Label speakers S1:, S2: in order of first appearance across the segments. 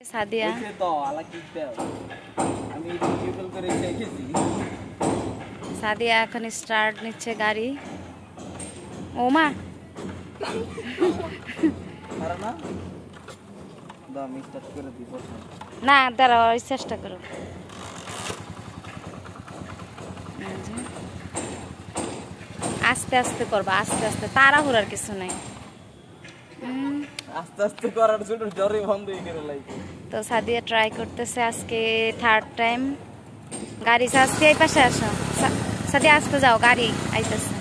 S1: সাদিয়া সাদিয়া এখন স্টার্ট নিচ্ছে গাড়ি। ওমা না দাঁড়াও, চেষ্টা করো। আস্তে আস্তে করবা, আস্তে আস্তে, তাড়াহুড়ার কিছু নাই।
S2: আস্তে আস্তে করার জন্য জ্বরে বন্ধ হয়ে গেল লাইফে।
S1: তো সাদিয়া ট্রাই করতেছে আজকে 3rd টাইম। গাড়ি আস্তে, এই পাশে আসো সাদিয়া, আসতে যাও, গাড়ি আইতেছে।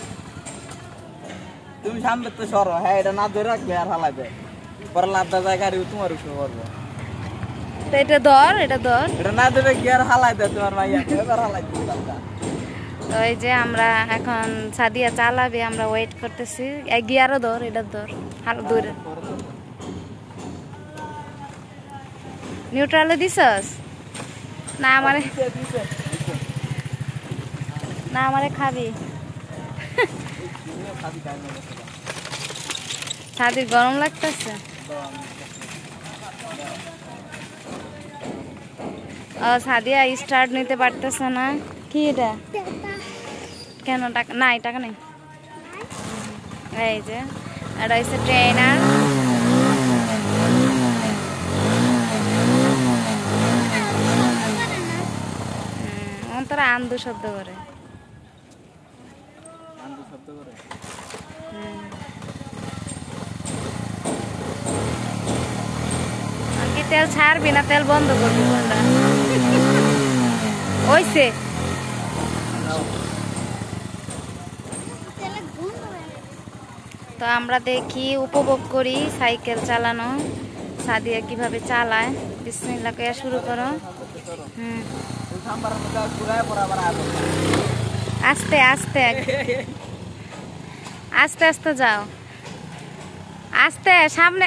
S2: তুমি সামনে তো সরো। হ্যাঁ, এটা না ধরে রাখবে আর হালাবে, পরে লাভটা যায় গাড়ি তোমার উপরে পড়বে।
S1: তো এটা ধর, এটা ধর,
S2: এটা না ধরে গিয়ার হালাই দেয় তোমার ভাইয়া, এবার হালাই দিবে লাভটা।
S1: তো এই যে আমরা এখন সাদিয়া চালাবে, আমরা ওয়েট করতেছি। গিয়ারও ধর, এটা ধর, হালকা দূরে। নিউট্রালে দিছস না? আমারে না, আমারে খাবি? সাদির গরম লাগতেছে। সাদিয়া স্টার্ট নিতে পারতেছে না। কি এটা? কেন? টাকা নাই, টাকা নেই। এই যে এটা হচ্ছে ট্রেনার। তোরা আন্দু শব্দ করে, কি তেল ছাড়বি না তেল বন্ধ করবি? কোনটা ওইছে? তো আমরা দেখি, উপভোগ করি সাইকেল চালানো। সাদিয়া কিভাবে চালায়। বিসমিল্লাহ কইয়া শুরু করো। আস্তে আস্তে, আস্তে আস্তে যাও, আস্তে, সামনে।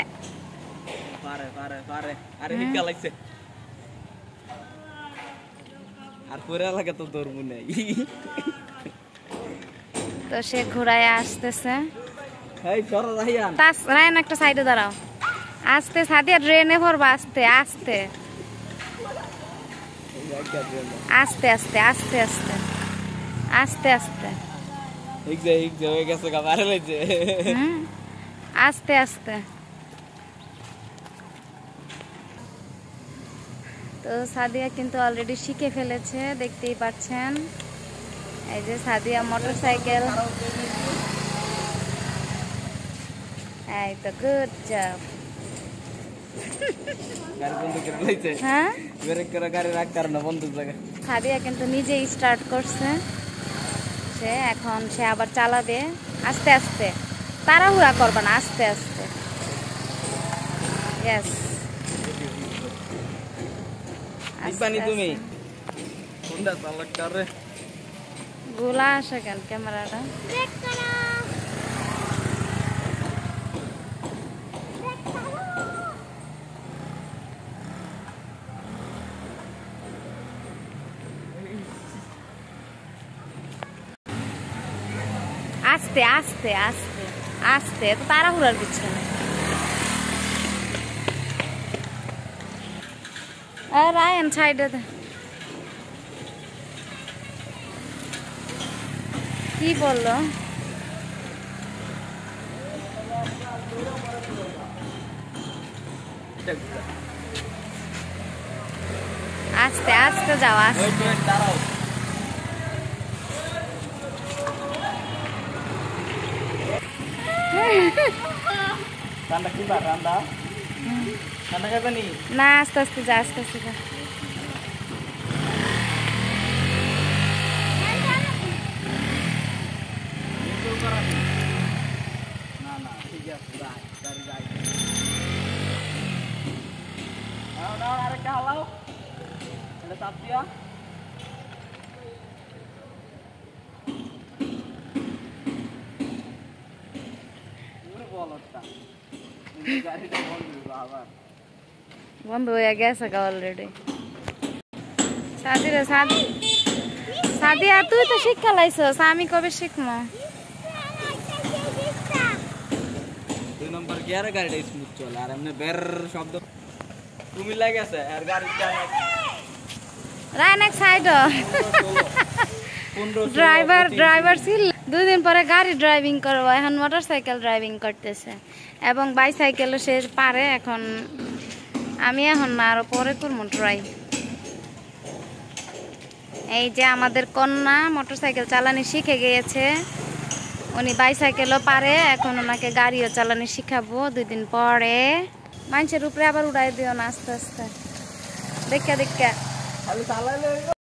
S1: তো সে ঘোরায় আসতেছে। রায়ন একটা সাইডে দাঁড়াও। আস্তে সাদিয়া, ট্রেনে ভরবা, আস্তে আস্তে, আস্তে আস্তে, আস্তে আস্তে, আস্তে আস্তে, আস্তে আস্তে। তো সাদিয়া কিন্তু অলরেডি শিখে ফেলেছে, দেখতেই পাচ্ছেন। এই যে সাদিয়া মোটরসাইকেল। এই তো, গুড জব। হ্যাঁ, সাদিয়া কিন্তু নিজেই স্টার্ট করছে। এখন সে আবার চালাবে আস্তে আস্তে, তাড়াহুড়া করবা না, আস্তে আস্তে। ইয়েস,
S2: তুমি
S1: গোলা আসে কেন ক্যামেরাটা? আস্তে আস্তে আস্তে আস্তে, তো তাড়াহুড়ার কিছু নেই। রায়ন সাইডে কি বললো? আস্তে আস্তে যাও, আস্তে। না, আস্তে আস্তে যা, আস্তে আস্তে যা। বন্ধ হয়ে গেছে অলরেডি। সাদিয়া তুই তো শিক্ষা লাইছস, আমি কবে শিখবো?
S2: नंबर 11 गाड़ी स्मूथ चला আর এমনি বের শব্দ কুমিল্লা গেছে আর গাড়ি
S1: রায়ন এক সাইড ড্রাইভার ছিল 2 দিন পরে গাড়ি ড্রাইভিং করবো এখন মোটরসাইকেল ড্রাইভিং করতেছে এবং বাইসাইকেলও সে পারে এখন আমি এখন না আরো পরে করবো ট্রাই এই যে আমাদের কন্যা মোটরসাইকেল চালানো শিখে গিয়েছে উনি বাইসাইকেলও পারে এখন ওনাকে গাড়িও চালানো শিখাবো 2 দিন পরে মানুষের উপরে আবার উড়াই দিও না আস্তে আস্তে দেখা